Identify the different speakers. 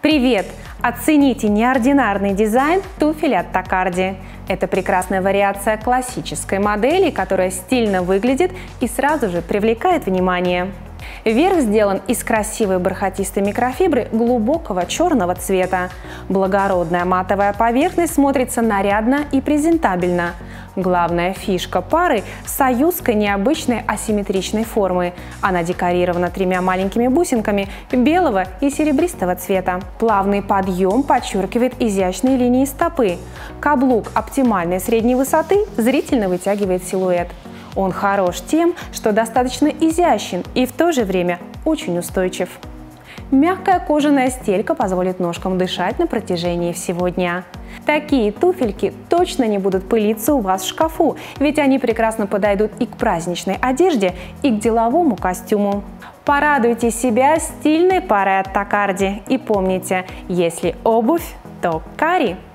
Speaker 1: Привет! Оцените неординарный дизайн туфель от Такарди. Это прекрасная вариация классической модели, которая стильно выглядит и сразу же привлекает внимание. Верх сделан из красивой бархатистой микрофибры глубокого черного цвета. Благородная матовая поверхность смотрится нарядно и презентабельно. Главная фишка пары – союзка необычной асимметричной формы. Она декорирована 3 маленькими бусинками белого и серебристого цвета. Плавный подъем подчеркивает изящные линии стопы. Каблук оптимальной средней высоты зрительно вытягивает силуэт. Он хорош тем, что достаточно изящен и в то же время очень устойчив. Мягкая кожаная стелька позволит ножкам дышать на протяжении всего дня. Такие туфельки точно не будут пылиться у вас в шкафу, ведь они прекрасно подойдут и к праздничной одежде, и к деловому костюму. Порадуйте себя стильной парой от Такарди и помните, если обувь, то кари.